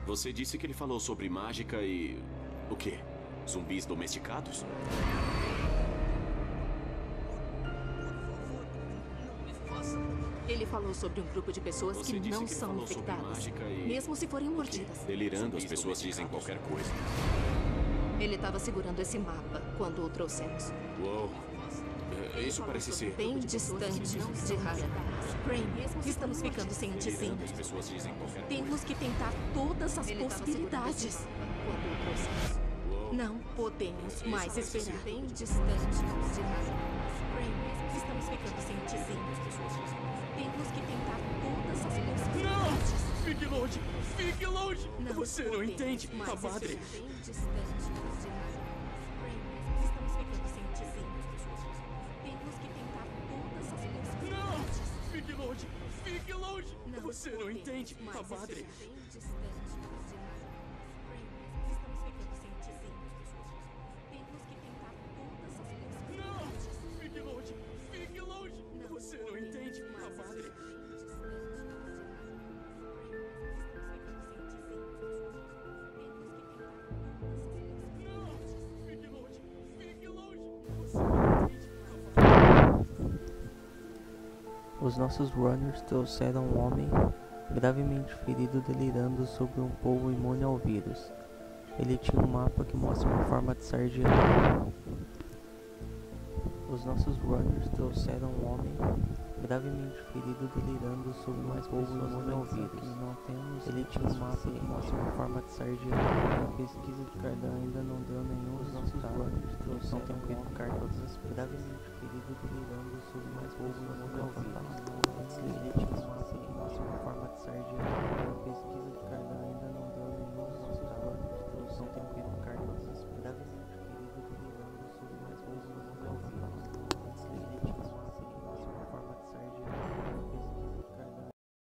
Você disse que ele falou sobre mágica e... o quê? Zumbis domesticados? Ele falou sobre um grupo de pessoas que não são infectadas, mesmo se forem mordidas. Delirando, as pessoas dizem qualquer coisa. Ele estava segurando esse mapa quando o trouxemos. Uou. Isso parece ser... bem distante de Rara. Crane, estamos ficando sem antizina. As pessoas dizem qualquer coisa. Temos que tentar todas as possibilidades. Quando o trouxemos. Não podemos mais esperar. Bem distante de Rara. Crane, estamos ficando sem antizina. Temos que tentar todas as possibilidades. Não! Fique longe! Fique longe! Não Você não podemos entende, mais a madre. esperar. Bem distante de Rara. Crane, estamos ficando sem antizina. Temos que tentar todas as Não! possibilidades. Fique longe! Fique longe! Não Você não podemos entende, mais a madre. esperar. Bem distante de Rara. Crane, estamos ficando sem antizina. Temos que tentar todas as Não! possibilidades. Fique longe! Fique longe! Não Você não podemos entende, a mais madre. esperar. Bem distante de Rara. Crane, estamos ficando sem antizina. Temos que tentar todas as possibilidades. Não! Fique longe! Fique longe! Você não entende, a madre. Os nossos runners trouxeram um homem gravemente ferido delirando sobre um povo imune ao vírus. Ele tinha um mapa que mostra uma forma de sair de lá. Os nossos runners trouxeram um homem gravemente ferido delirando sobre um povo imune ao vírus. Ele tinha um mapa que mostra uma forma de sair de lá. A pesquisa de Cardan ainda não deu nenhum resultado. Não tem feito cartas gravemente ferido delirando sobre um povo imune ao vírus. Ele tinha um mapa que mostra uma forma de sair de lá. A pesquisa de Cardan ainda não deu nenhum resultado. Não tem feito cartas gravemente ferido delirando sobre um povo imune ao vírus. Ele tinha um mapa que mostra uma forma de sair de lá. A pesquisa de Cardan.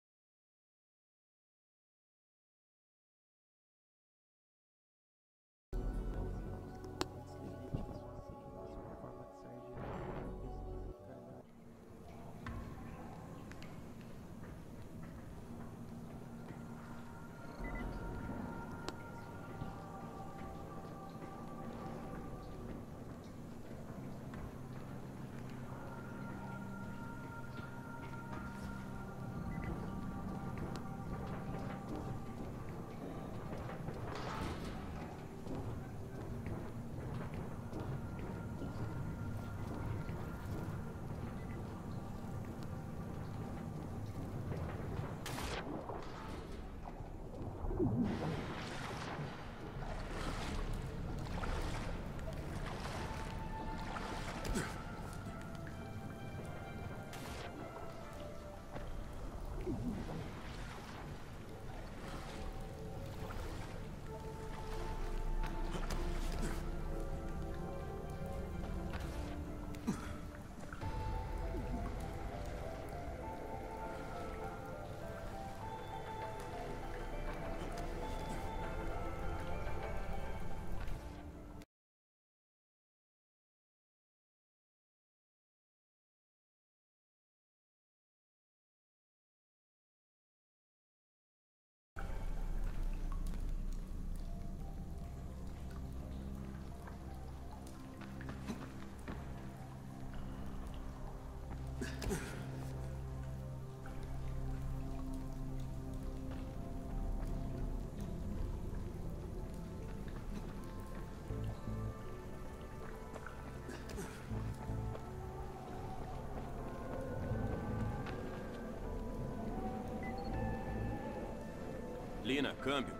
Lina, câmbio.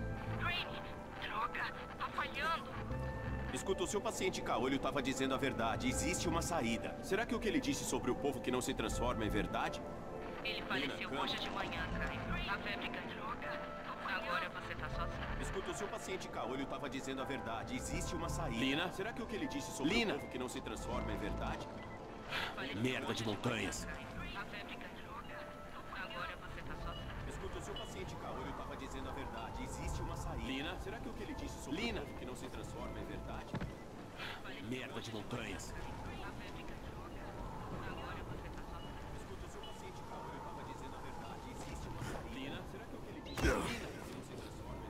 Crane, droga, tá falhando. Escuta, o seu paciente caolho estava dizendo a verdade. Existe uma saída. Será que o que ele disse sobre o povo que não se transforma é verdade? Ele faleceu hoje de manhã, Crane. A febre droga. Agora você tá sozinho. Escuta, o seu paciente caolho estava dizendo a verdade. Existe uma saída. Lina? Será que o que ele disse sobre o povo que não se transforma é verdade? Merda de montanhas. A febre droga. Agora você tá sozinho. Escuta, o seu paciente caolho estava dizendo a verdade. Existe uma saída. Lina? Será que o que ele disse sobre o povo que não se transforma é verdade? Merda de montanhas. A febre droga. Agora você tá sozinho. Escuta, o seu paciente caolho estava dizendo a verdade. Existe uma saída. Lina? Será que o que ele disse sobre o povo que não se transforma é verdade?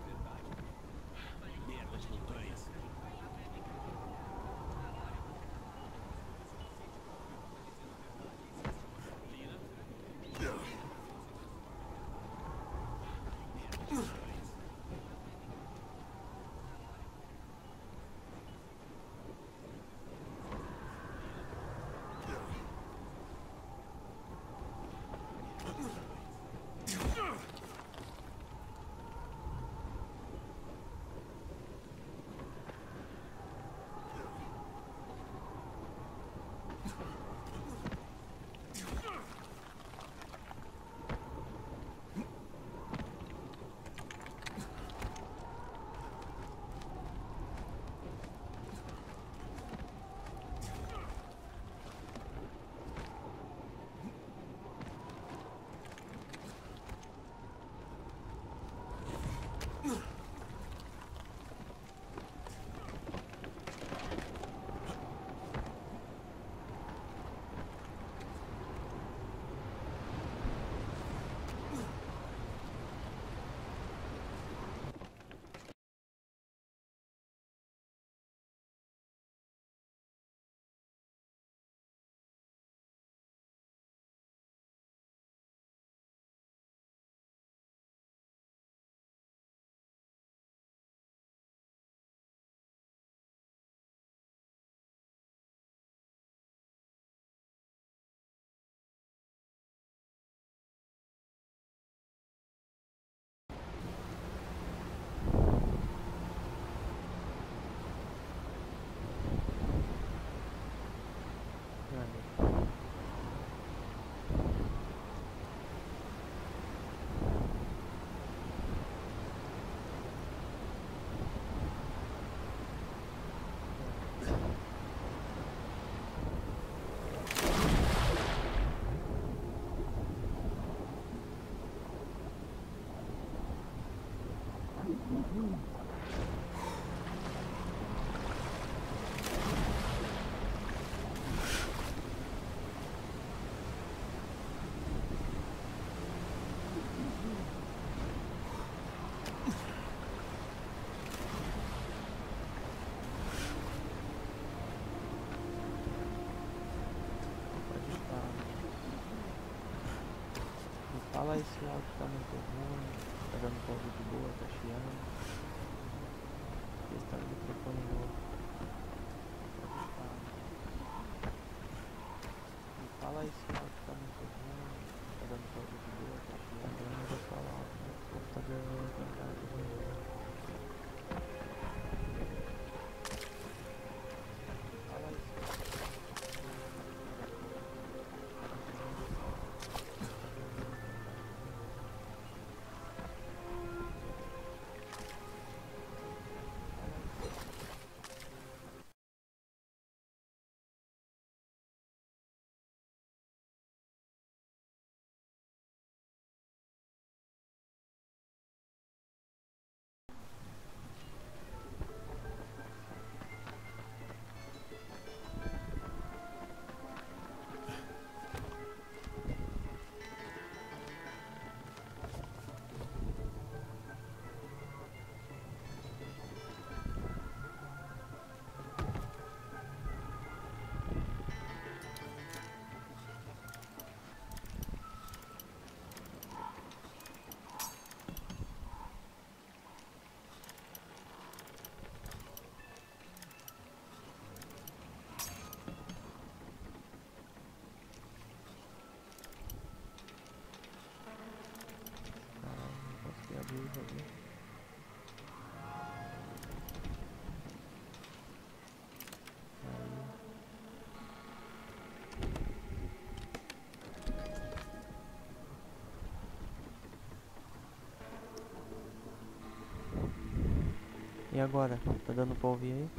esse áudio tá muito ruim, tá dando pra ouvir de boa, tá chiando. Esse tá no microfone novo. Me fala esse áudio tá muito ruim, tá dando pra ouvir de boa, tá chiando. Tá dando pra falar, o computador vai tentar de novo. Fala esse áudio. E agora? Tá dando pra ouvir aí?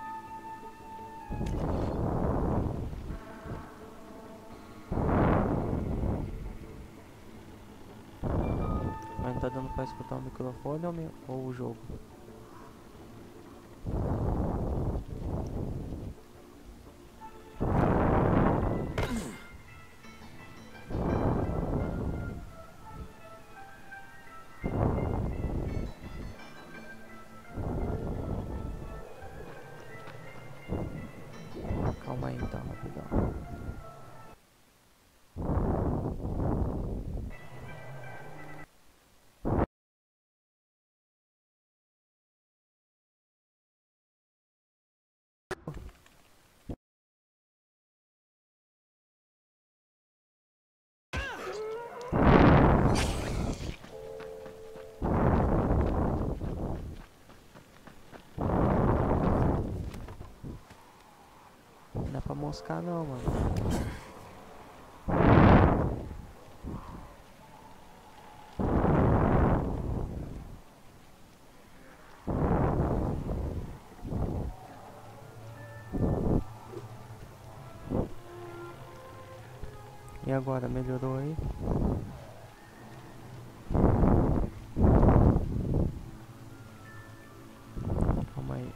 Mas não tá dando pra escutar o microfone ou o jogo? Calma aí então, rapidão. Não dá pra moscar não, mano. E agora, melhorou aí? Calma aí.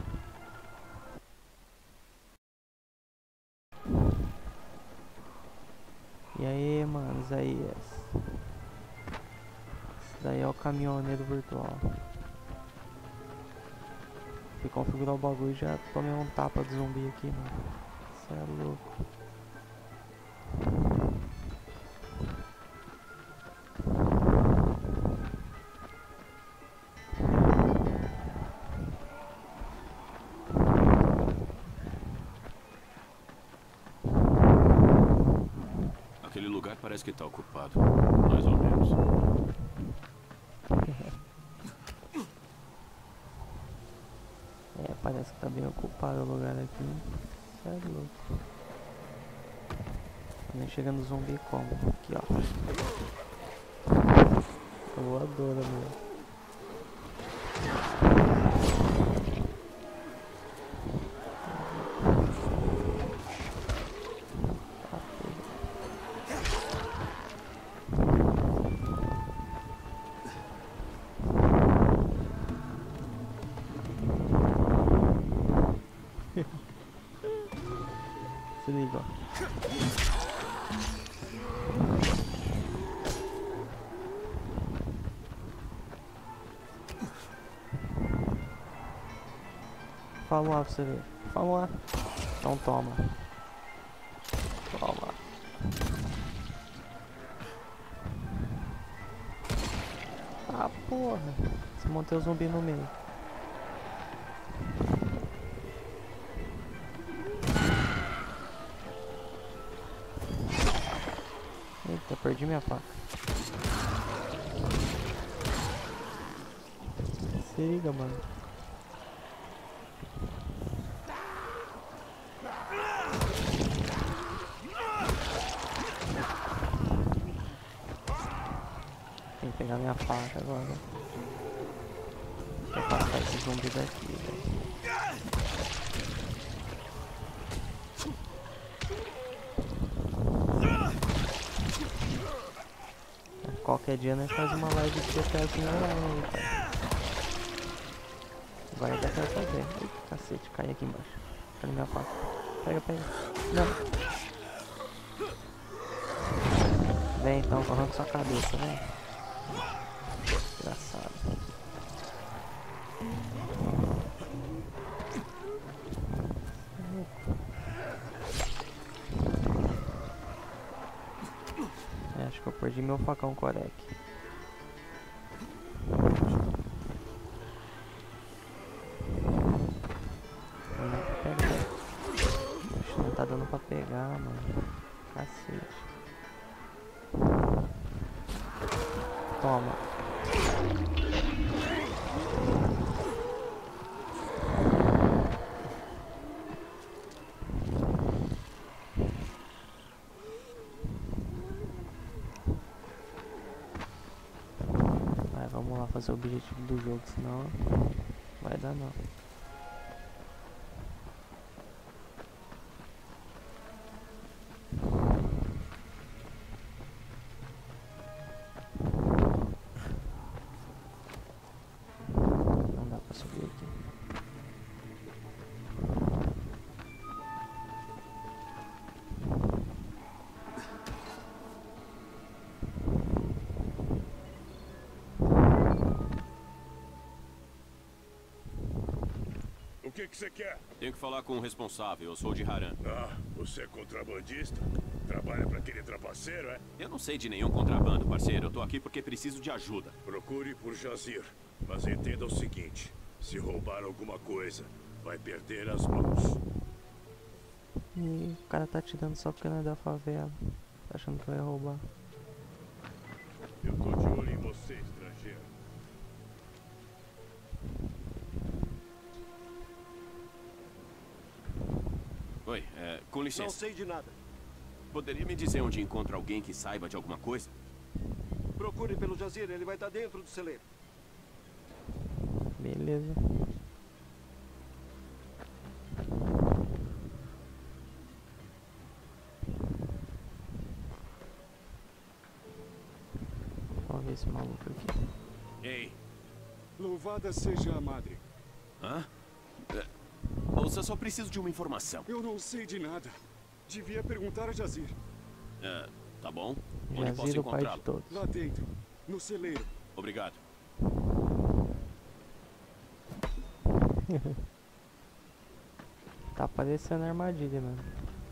E aí, mano, Isaías? Esse daí é o caminhoneiro virtual. Fui configurar o bagulho e já tomei um tapa de zumbi aqui, mano. Cê é louco. Aquele lugar parece que tá ocupado. Mais ou menos. É, parece que tá bem ocupado o lugar aqui. Cê é louco. Nem chegando zumbi como? Aqui, ó. Voadora, meu. Se liga, ó. Vamos lá pra você ver. Vamos lá. Então toma. Toma. porra. Desmontei o zumbi no meio. Eita, perdi minha faca. Se liga, mano. Tem que pegar minha faca agora. Vou passar esse zumbi daqui, velho. Qualquer dia nós faz uma live de GTA aqui online aí, cara. Agora dá pra fazer. Eita, cacete, cai aqui embaixo. Cadê minha faca? Pega, pega. Não. Vem então, arranca sua cabeça, vem. Engraçado. Acho que eu perdi meu facão corek. Pega, pega. Oxe, não tá dando pra pegar, mano. Cacete. Toma. Vai, vamos lá fazer o objetivo do jogo, senão vai dar não. Não dá pra subir aqui. O que você quer? Tenho que falar com o responsável, eu sou de Haran. Ah, você é contrabandista? Trabalha pra aquele trapaceiro, é? Eu não sei de nenhum contrabando, parceiro. Eu tô aqui porque preciso de ajuda. Procure por Jazir. Mas entenda o seguinte: se roubar alguma coisa, vai perder as mãos. E o cara tá te dando só porque não é da favela. Tá achando que vai roubar. Eu tô de olho em você, estrangeiro. Oi, com Não licença. sei de nada. Poderia me dizer onde encontro alguém que saiba de alguma coisa? Procure pelo Jazir, ele vai estar dentro do celeiro. Beleza. Vamos ver esse maluco aqui. Ei. Louvada seja a madre. Hã? Ouça, só preciso de uma informação. Eu não sei de nada. Devia perguntar a Jazir. Tá bom? Onde posso Jazir, o pai de encontrá-lo? todos. Lá dentro, no celeiro. Obrigado. Tá parecendo armadilha, mano.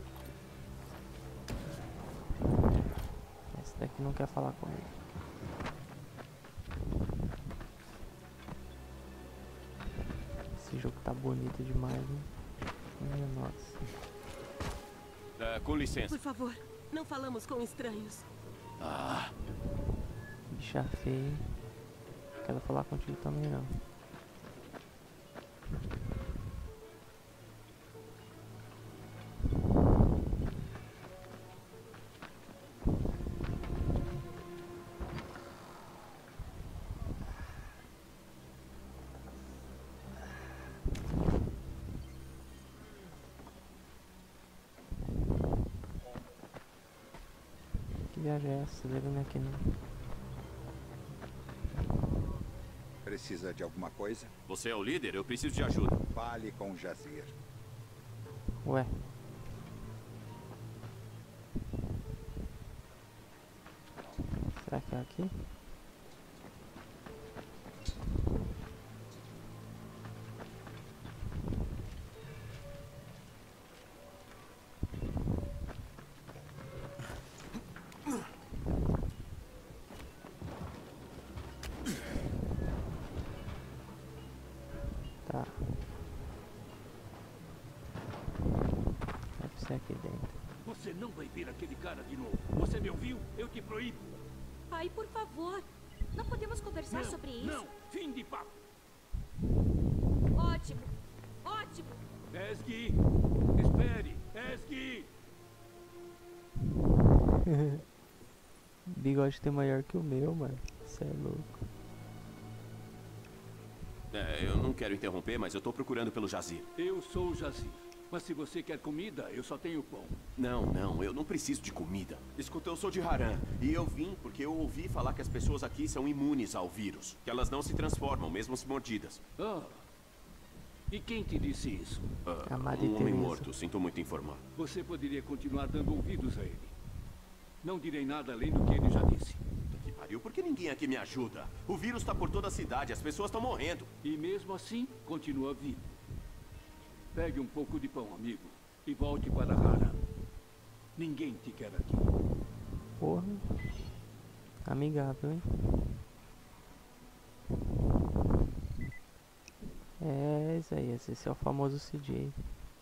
Esse daqui não quer falar comigo. Esse jogo tá bonito demais, né? Minha nossa. Com licença. Por favor, não falamos com estranhos. Bicha feia. Não quero falar contigo também não. Que viagem é essa? Levando aqui não. Precisa de alguma coisa? Você é o líder? Eu preciso de ajuda. Fale com Jazir. Ué. Será que é aqui? Tá. Deve ser aqui dentro. Você não vai ver aquele cara de novo. Você me ouviu? Eu te proíbo. Pai, por favor. Não podemos conversar sobre isso? Não, fim de papo. Ótimo. Ótimo. Esgue, espere, Esgue. Bigode tem maior que o meu, mano. Você é louco. Eu não quero interromper, mas eu tô procurando pelo Jazir. Eu sou o Jazir. Mas se você quer comida, eu só tenho pão. Não, eu não preciso de comida. Escuta, eu sou de Haran. E eu vim porque eu ouvi falar que as pessoas aqui são imunes ao vírus. Que elas não se transformam, mesmo se mordidas. Ah. E quem te disse isso? A Madre Um homem Teresa. morto, sinto muito informar. Você poderia continuar dando ouvidos a ele. Não direi nada além do que ele já disse. Que pariu, por que ninguém aqui me ajuda? O vírus tá por toda a cidade, as pessoas estão morrendo. E mesmo assim, continua vivo. Pegue um pouco de pão, amigo, e volte para Hara. Ninguém te quer aqui. Porra. Amigável, hein? É, Isaías, esse é o famoso CJ.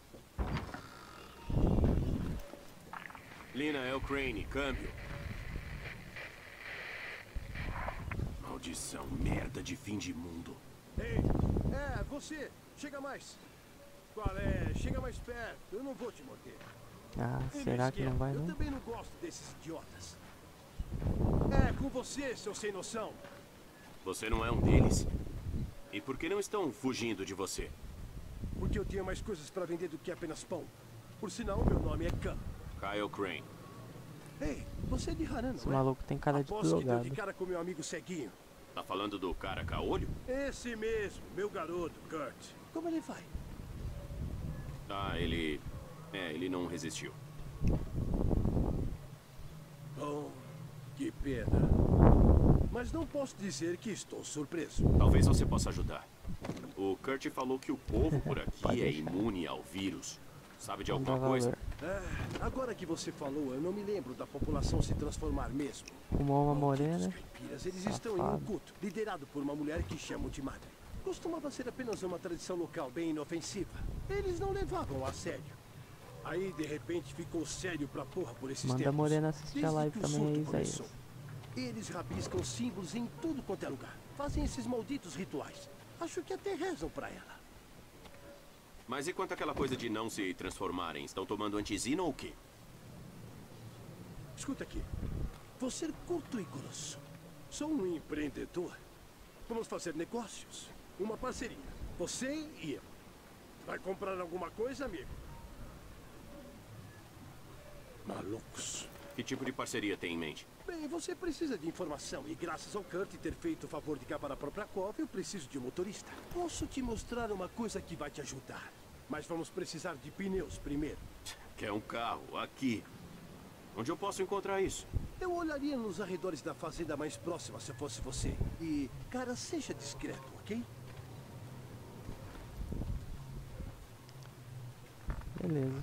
Lina, é o Crane, câmbio. Maldição, merda de fim de mundo. Ei, você. Chega mais. Qual é? Chega mais perto. Eu não vou te morder. Ah, Ei, será que não vai Eu não? também não gosto desses idiotas. É, com você, seu sem noção. Você não é um deles? E por que não estão fugindo de você? Porque eu tinha mais coisas pra vender do que apenas pão. Por sinal, meu nome é Khan. Kyle Crane. Ei, você é de Haran, Esse não é? maluco tem cara de Aposto que deu de drogado. cara com meu amigo ceguinho. Tá falando do cara caolho? Esse mesmo, meu garoto, Kurt. Como ele vai? Ah, ele não resistiu. Bom, que pena. Mas não posso dizer que estou surpreso. Talvez você possa ajudar. O Kurt falou que o povo por Pode aqui é deixar. imune ao vírus. Sabe de Não dá alguma coisa? valor. Agora que você falou, eu não me lembro da população se transformar mesmo. Fumou uma Malditos morena. caipiras, eles estão em um Safado. culto, liderado por uma mulher que chamam de madre. Costumava ser apenas uma tradição local bem inofensiva. Eles não levavam a sério. Aí, de repente, ficou sério pra porra por esses Manda a tempos. morena assistir a Desde live que o também aí, surto Isaías. começou. Eles rabiscam símbolos em tudo quanto é lugar. Fazem esses malditos rituais. Acho que até rezam pra ela. Mas e quanto àquela coisa de não se transformarem? Estão tomando antizina ou o quê? Escuta aqui. Vou ser curto e grosso. Sou um empreendedor. Vamos fazer negócios. Uma parceria. Você e eu. Vai comprar alguma coisa, amigo? Malucos. Que tipo de parceria tem em mente? Bem, você precisa de informação e graças ao Kurt ter feito o favor de cavar a própria cova, eu preciso de um motorista. Posso te mostrar uma coisa que vai te ajudar. Mas vamos precisar de pneus primeiro. Quer um carro, aqui. Onde eu posso encontrar isso? Eu olharia nos arredores da fazenda mais próxima se eu fosse você. E, cara, seja discreto, ok? Beleza.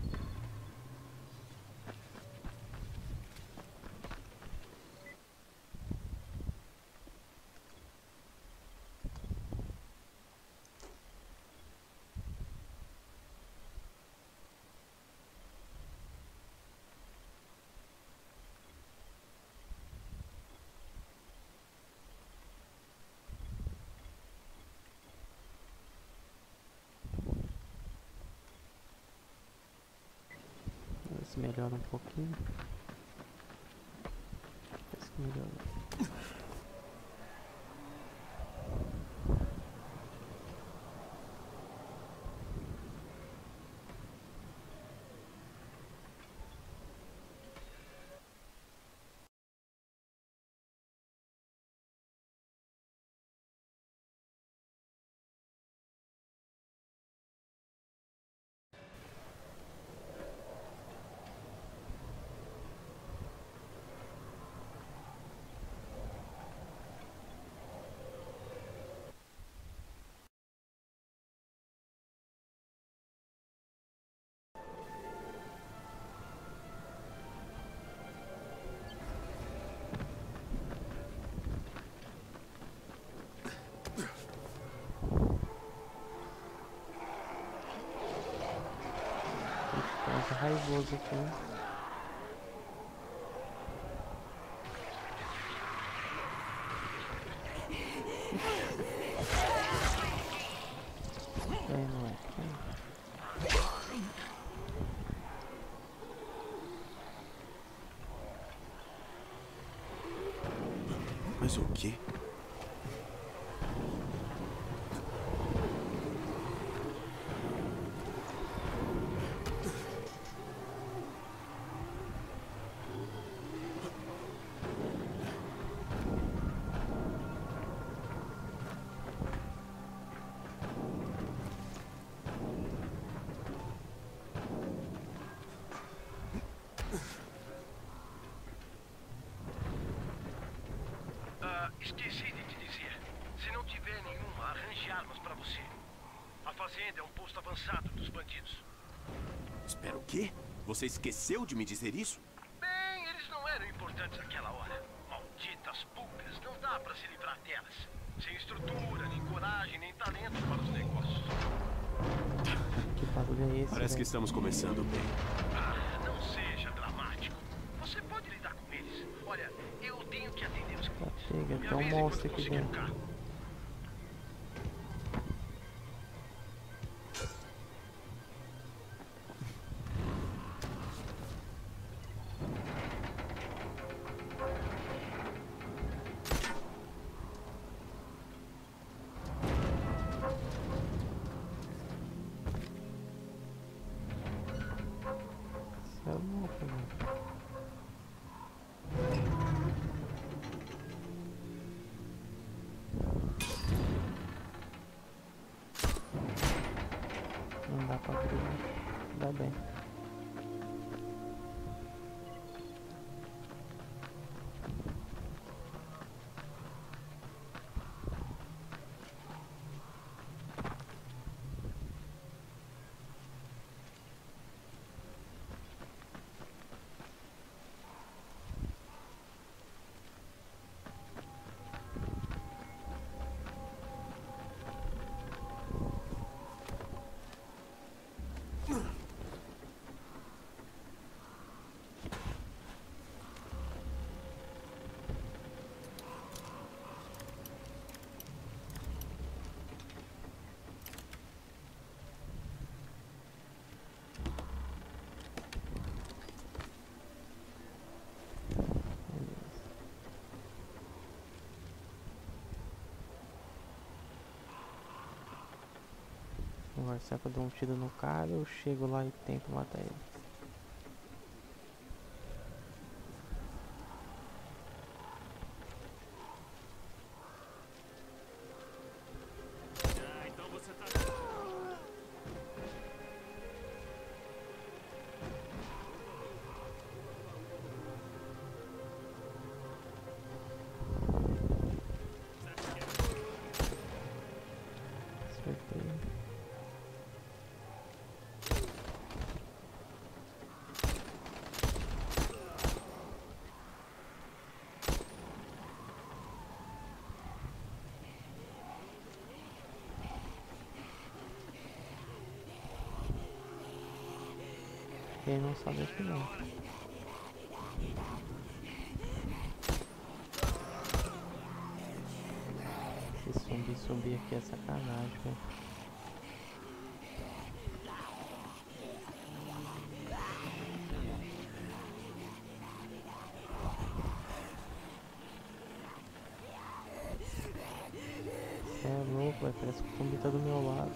Ver se melhora um pouquinho. Parece que melhora. Tá raivoso aqui. Não é. Mas o quê? Esqueci de te dizer. Se não tiver nenhuma, arranje armas pra você. A fazenda é um posto avançado dos bandidos. Espera, o quê? Você esqueceu de me dizer isso? Bem, eles não eram importantes naquela hora. Malditas pulgas, não dá pra se livrar delas. Sem estrutura, nem coragem, nem talento para os negócios. Que bagulho é esse? Parece que estamos começando bem. Não seja dramático. Você pode lidar com eles. Olha, eu tenho que atender os clientes. Chega, Me tem um avise monstro quando aqui conseguir o dentro. carro. Você é louco, mano. Não dá pra abrir, né? Dá bem. Agora será que eu dou um tiro no cara ou eu chego lá e tento matar ele? Então você tá... Acertei. Ele não sabe aqui não. Esse subir aqui é sacanagem, velho. Você é louco, velho. Parece que o zumbi tá do meu lado.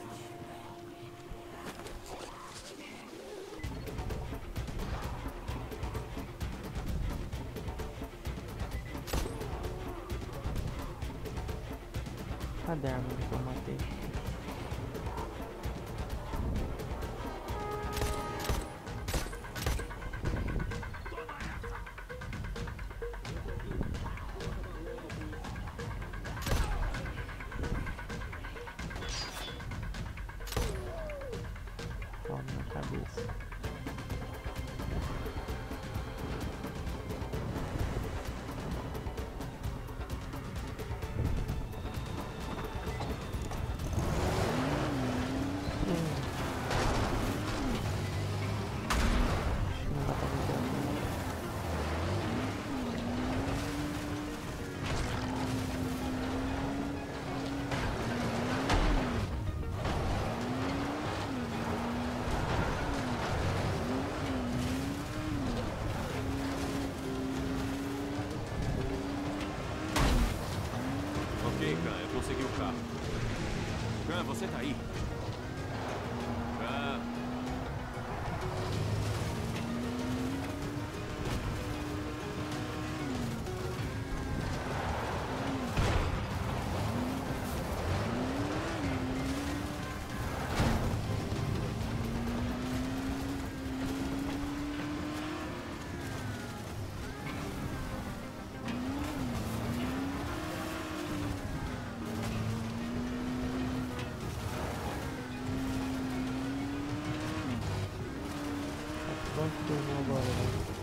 Cadê a arma que eu matei? Toma na cabeça. onde que eu vou agora, né?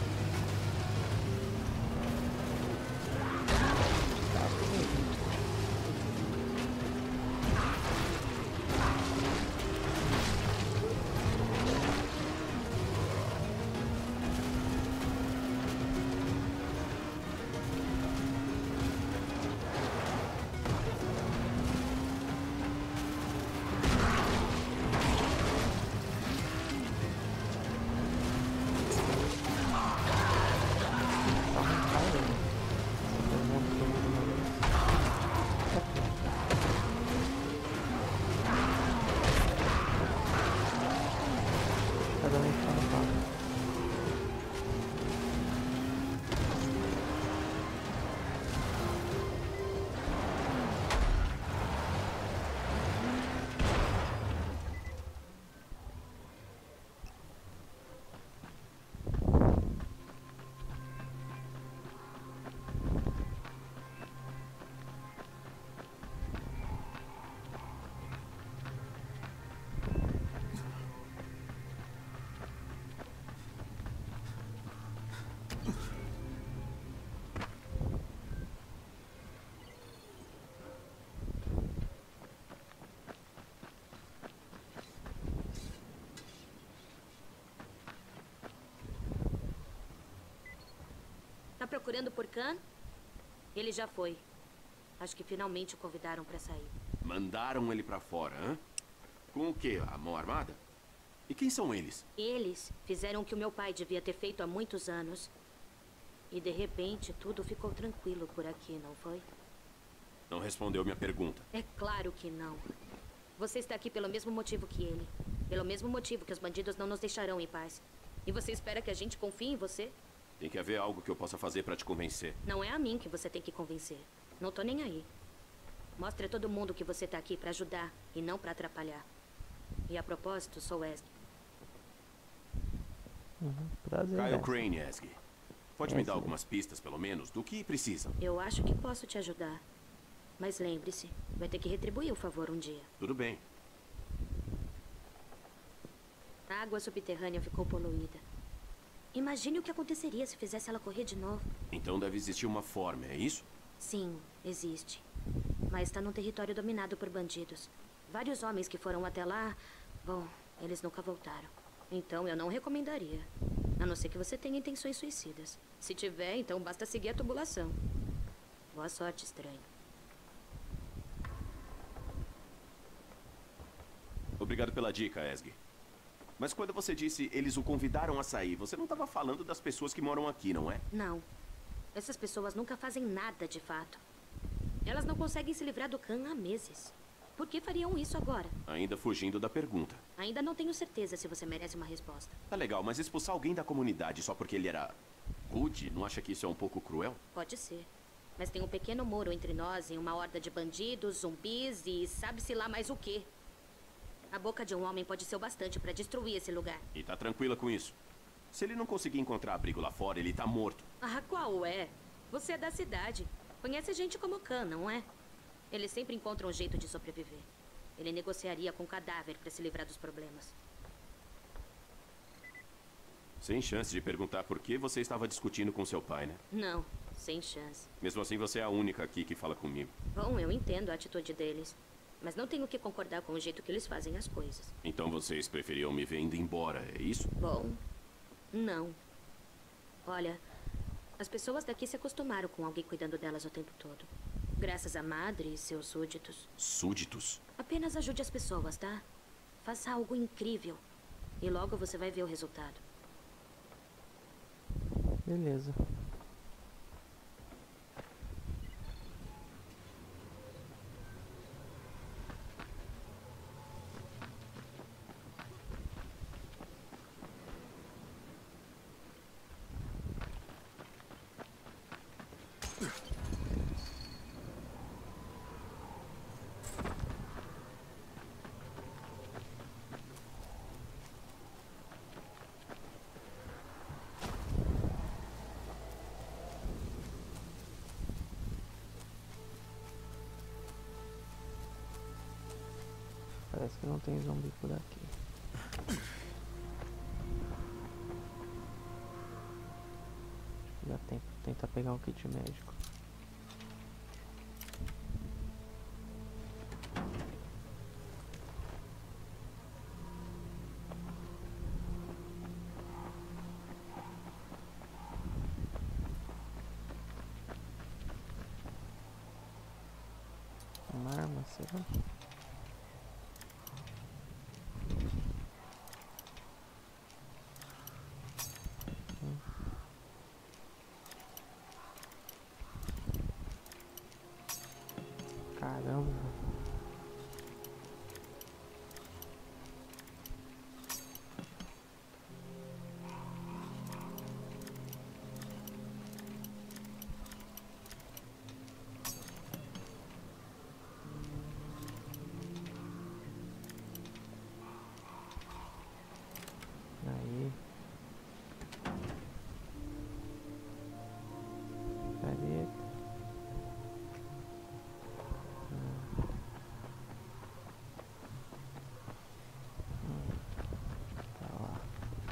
Tá procurando por Khan? Ele já foi. Acho que finalmente o convidaram pra sair. Mandaram ele pra fora, hã? Com o quê? A mão armada? E quem são eles? Eles fizeram o que o meu pai devia ter feito há muitos anos. E de repente tudo ficou tranquilo por aqui, não foi? Não respondeu minha pergunta. É claro que não. Você está aqui pelo mesmo motivo que ele. Pelo mesmo motivo que os bandidos não nos deixarão em paz. E você espera que a gente confie em você? Tem que haver algo que eu possa fazer pra te convencer. Não é a mim que você tem que convencer. Não tô nem aí. Mostre a todo mundo que você tá aqui pra ajudar e não pra atrapalhar. E a propósito, sou Ezgi. Prazer. Kyle Crane, Ezgi. Pode me dar algumas pistas, pelo menos, do que precisa? Eu acho que posso te ajudar. Mas lembre-se, vai ter que retribuir o favor um dia. Tudo bem. A água subterrânea ficou poluída. Imagine o que aconteceria se fizesse ela correr de novo. Então deve existir uma forma, é isso? Sim, existe. Mas está num território dominado por bandidos. Vários homens que foram até lá... Bom, eles nunca voltaram. Então eu não recomendaria. A não ser que você tenha intenções suicidas. Se tiver, então basta seguir a tubulação. Boa sorte, estranho. Obrigado pela dica, Ezgi. Mas quando você disse eles o convidaram a sair, você não estava falando das pessoas que moram aqui, não é? Não. Essas pessoas nunca fazem nada de fato. Elas não conseguem se livrar do Khan há meses. Por que fariam isso agora? Ainda fugindo da pergunta. Ainda não tenho certeza se você merece uma resposta. Tá legal, mas expulsar alguém da comunidade só porque ele era rude, não acha que isso é um pouco cruel? Pode ser. Mas tem um pequeno muro entre nós e uma horda de bandidos, zumbis e sabe-se lá mais o quê. A boca de um homem pode ser o bastante para destruir esse lugar. E tá tranquila com isso? Se ele não conseguir encontrar abrigo lá fora, ele tá morto. Ah, qual é? Você é da cidade. Conhece gente como Khan, não é? Ele sempre encontra um jeito de sobreviver. Ele negociaria com o cadáver para se livrar dos problemas. Sem chance de perguntar por que você estava discutindo com seu pai, né? Não, sem chance. Mesmo assim, você é a única aqui que fala comigo. Bom, eu entendo a atitude deles. Mas não tenho que concordar com o jeito que eles fazem as coisas. Então vocês preferiam me ver indo embora, é isso? Bom, não. Olha, as pessoas daqui se acostumaram com alguém cuidando delas o tempo todo. Graças à Madre e seus súditos. Súditos? Apenas ajude as pessoas, tá? Faça algo incrível. E logo você vai ver o resultado. Beleza. Parece que não tem zumbi por aqui. Dá tempo de tentar pegar um kit médico. Uma arma, será? Caramba. Aí. Careta. Tá lá.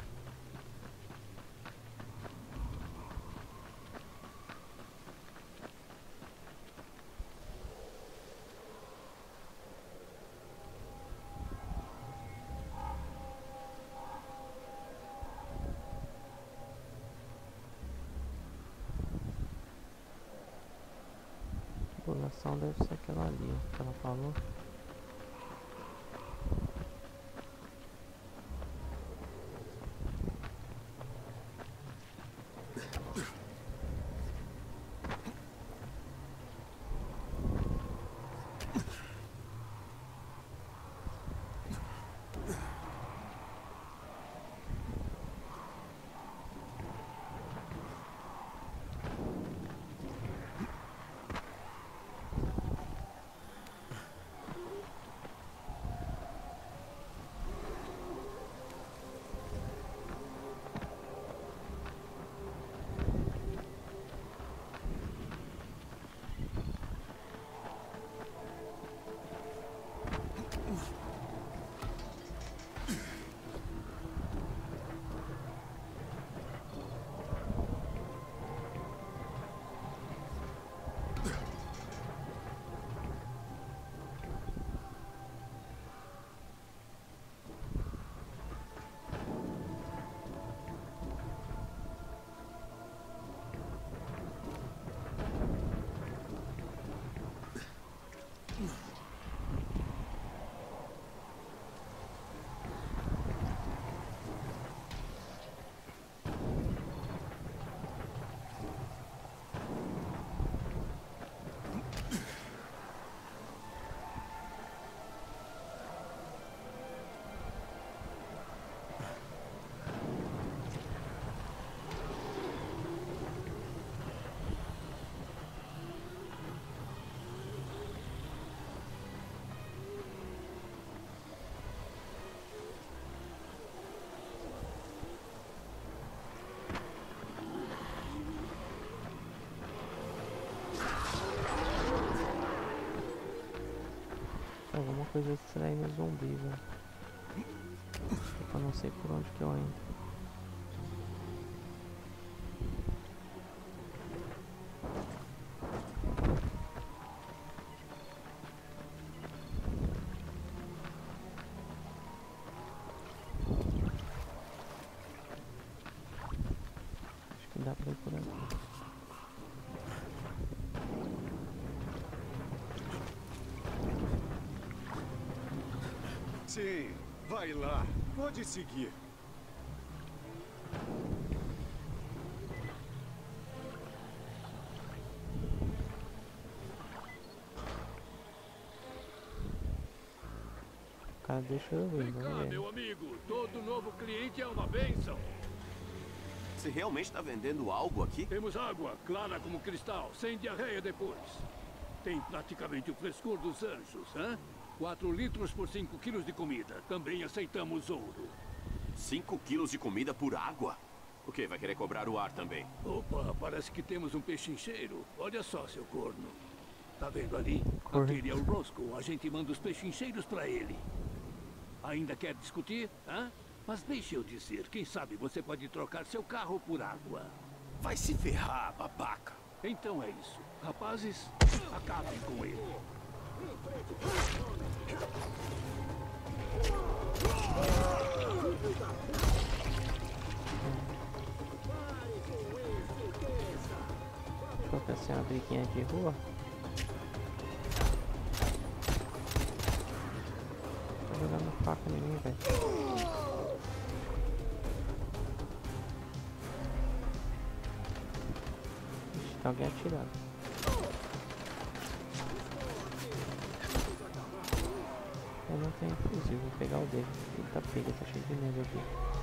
A população deve ser aquela ali, ó, que ela falou. Alguma coisa estranha no zumbi, velho. Eu não sei por onde que eu entro. Acho que dá pra ir por aqui. Sim, vai lá. Pode seguir. Cara, deixa eu ver, Vem cá, vamos ver. meu amigo. Todo novo cliente é uma bênção. Você realmente está vendendo algo aqui? Temos água, clara como cristal, sem diarreia depois. Tem praticamente o frescor dos anjos, hã? 4 litros por 5 quilos de comida. Também aceitamos ouro. 5 quilos de comida por água? O quê? Vai querer cobrar o ar também? Opa, parece que temos um pechincheiro. Olha só, seu corno. Tá vendo ali? Corno. Aquele é o Roscoe. A gente manda os pechincheiros pra ele. Ainda quer discutir? Hã? Mas deixa eu dizer, quem sabe você pode trocar seu carro por água. Vai se ferrar, babaca. Então é isso. Rapazes, acabem com ele. Deixa eu ver se é uma briguinha de rua. Tô jogando faca em mim, velho. Ixi, tá alguém atirando. Eu não tenho fuzil, vou pegar o dele. Eita pega, tá cheio de nego aqui.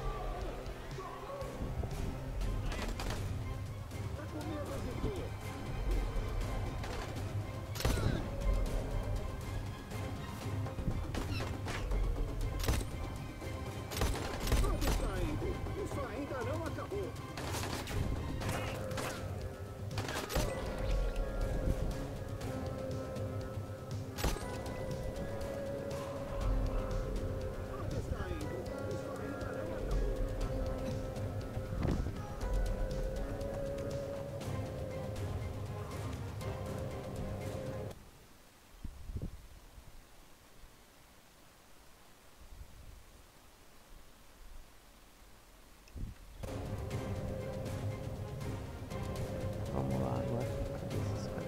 Vamos lá agora. Cadê esses caras?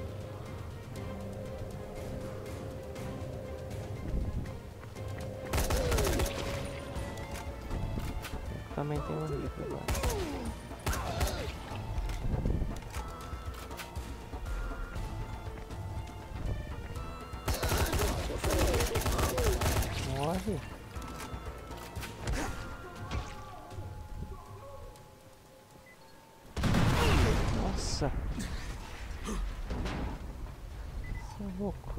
Também tem um rifle agora. Morre. Nossa. Você é louco.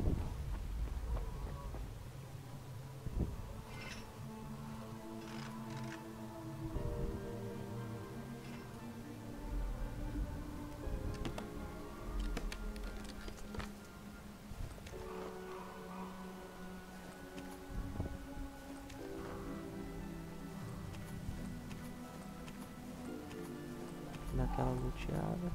Daquela luteada.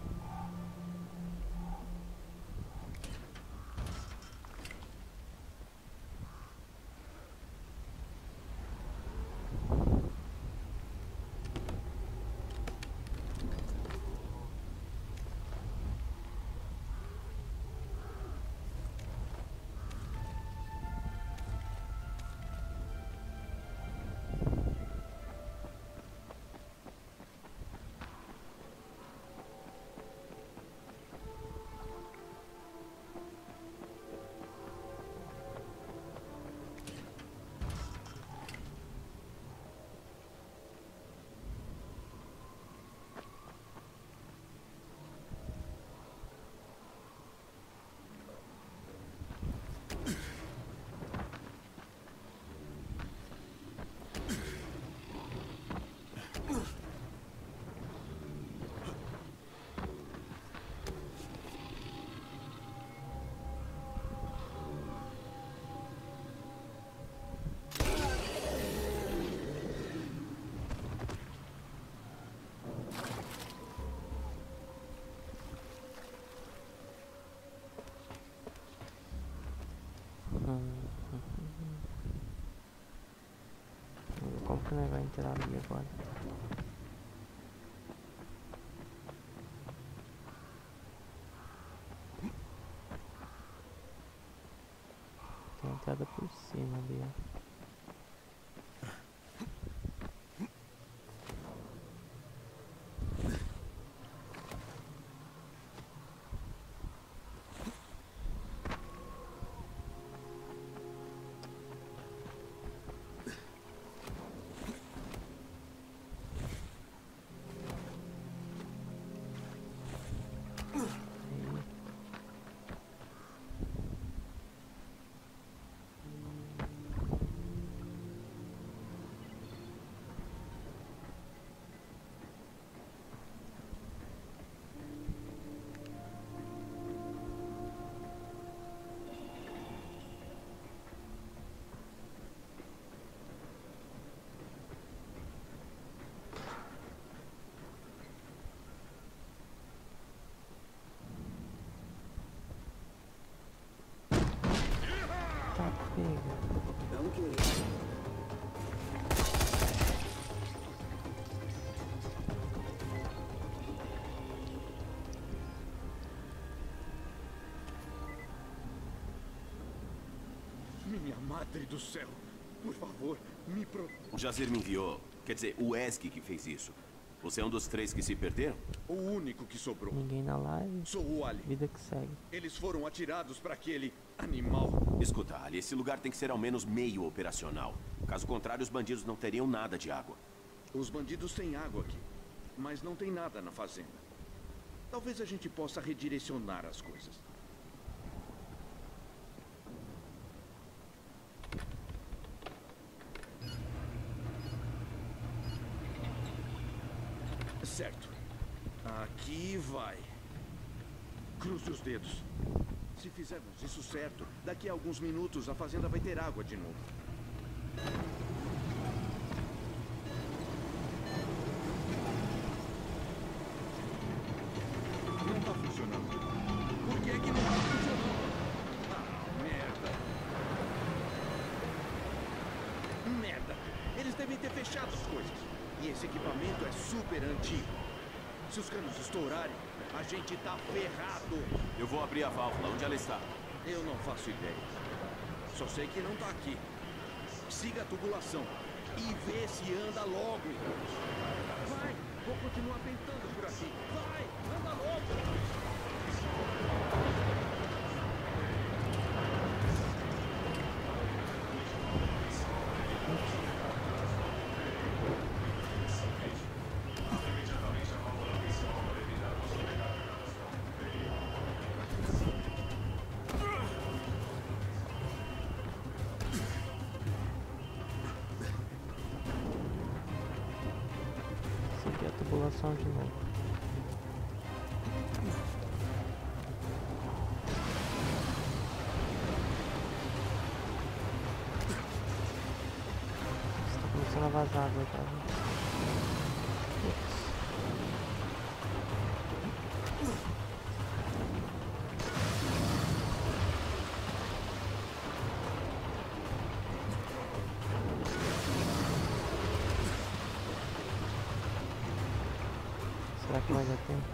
Como que nós vamos entrar ali agora? Tem entrada por cima ali, ó. Madre do céu. Por favor, me O Jazir me enviou. Quer dizer, o Ezgi que fez isso. Você é um dos 3 que se perderam? O único que sobrou. Ninguém na live. Sou o Ali. Vida que segue. Eles foram atirados para aquele animal. Escuta, Ali, esse lugar tem que ser ao menos meio operacional. Caso contrário, os bandidos não teriam nada de água. Os bandidos têm água aqui, mas não tem nada na fazenda. Talvez a gente possa redirecionar as coisas. Certo. Aqui vai. Cruze os dedos. Se fizermos isso certo, daqui a alguns minutos a fazenda vai ter água de novo. Não tá funcionando. Por que que não tá funcionando? Ah, merda. Merda. Eles devem ter fechado as coisas. E esse equipamento é super antigo. Se os canos estourarem, a gente tá ferrado. Eu vou abrir a válvula. Onde ela está? Eu não faço ideia. Só sei que não tá aqui. Siga a tubulação e vê se anda logo. Vai, vou continuar tentando por aqui. Vai, anda logo. Seguir a tubulação de novo. Está começando a vazar água, tá? Putz. Será que vai dar tempo?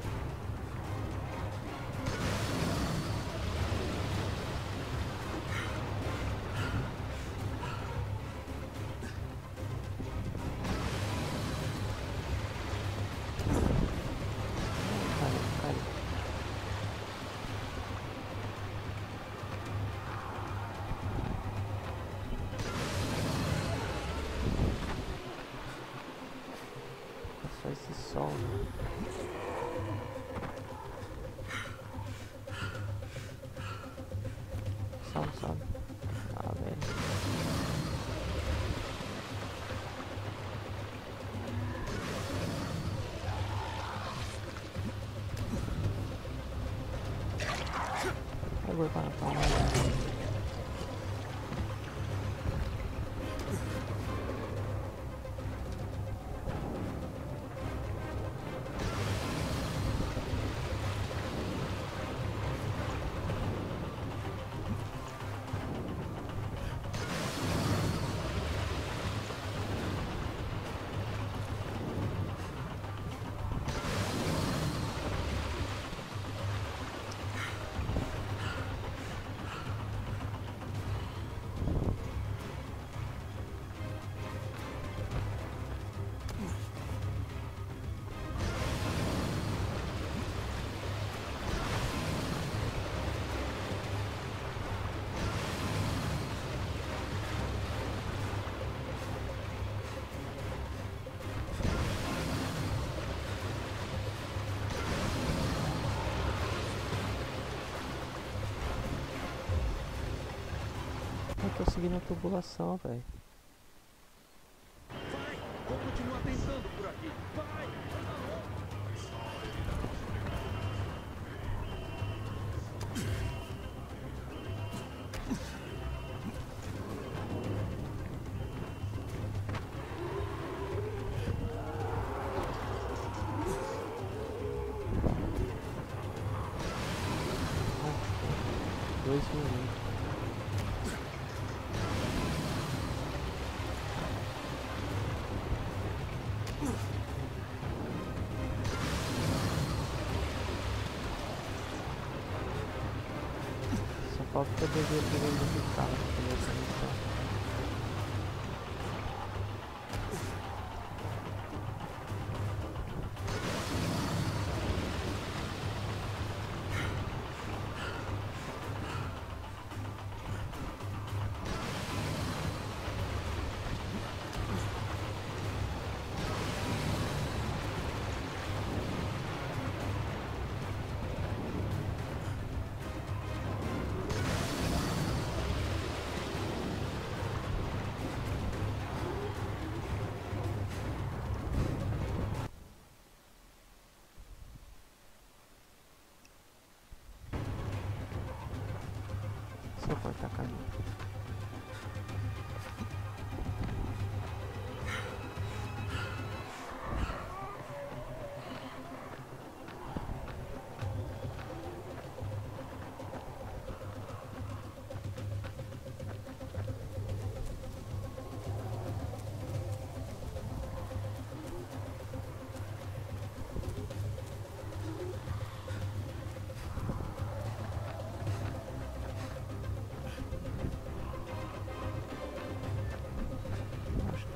Cai. É só esse sol, né? Sobe. Ah, velho. Eu vou para a Eu tô seguindo a tubulação, velho. Vai, vou continuar tentando por aqui. Vai, anda logo. Dois minutos. Só falta o bebê primeiro do carro pra começar a missão.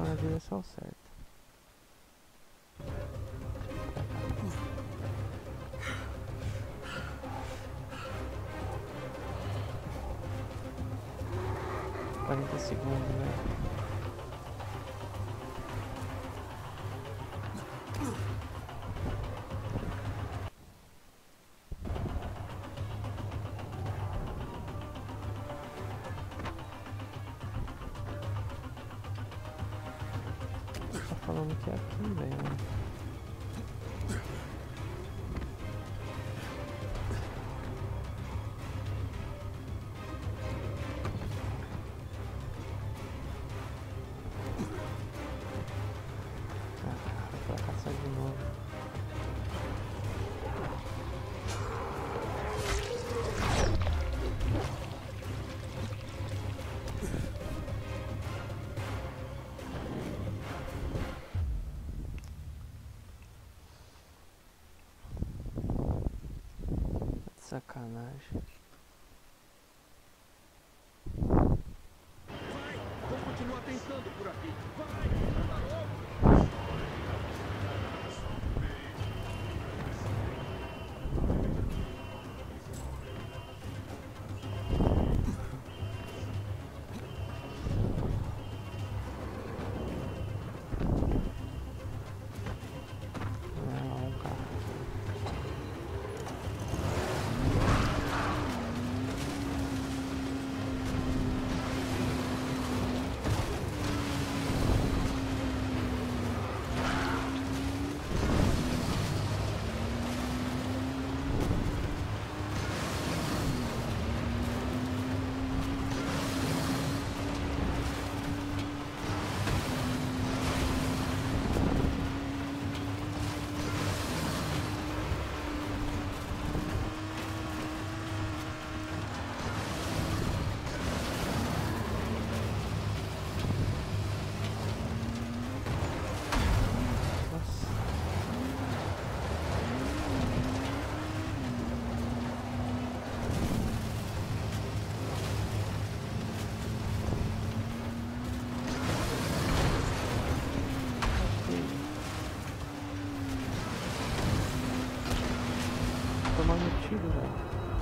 na direção certa. Segundos, né? Tá falando que é aqui, velho. Sacanagem. Vai! Vou continuar tentando por aqui. Vai! Anda logo! Tomando tiro, velho.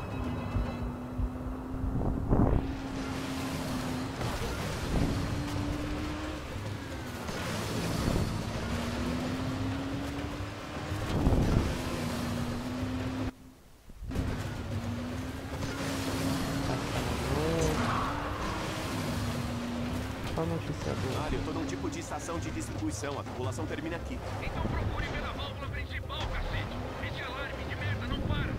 Só notícia boa. Olha, eu tô num tipo de estação de distribuição. A tubulação termina aqui. Então procure pela válvula principal, cacete. Esse alarme de merda não para.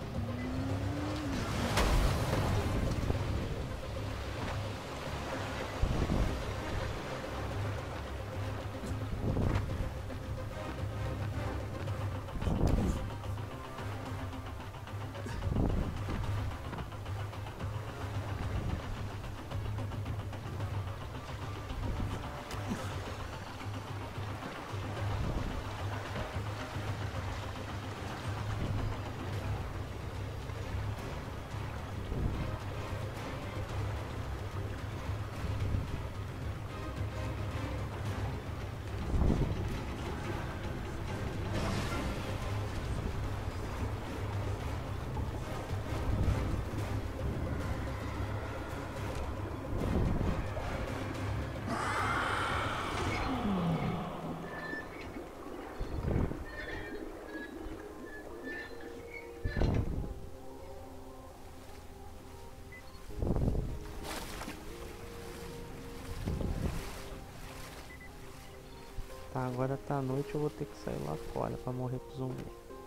Tá, agora tá à noite, eu vou ter que sair lá fora pra morrer pro zumbi.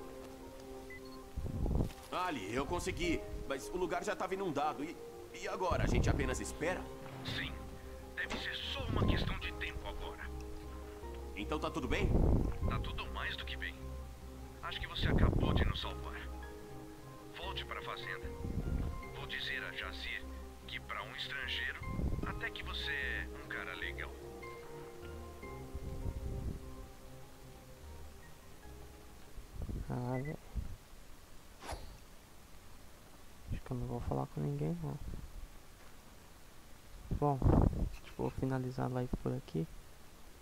Ali, eu consegui, mas o lugar já estava inundado. E agora? A gente apenas espera? Sim. Deve ser só uma questão de tempo agora. Então tá tudo bem? Tá tudo mais do que bem. Acho que você acabou de nos salvar. Volte para a fazenda. Vou dizer a Jazir que para um estrangeiro, até que você é um cara legal. Ah, velho. Acho que eu não vou falar com ninguém, não. Bom, vou finalizar a live por aqui.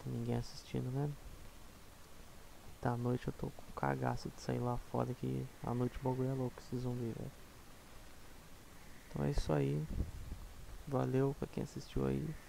Ninguém assistindo, né? Da noite eu tô com cagaço de sair lá fora, que a noite o bagulho é louco, esses zumbis, velho. Então é isso aí. Valeu pra quem assistiu aí.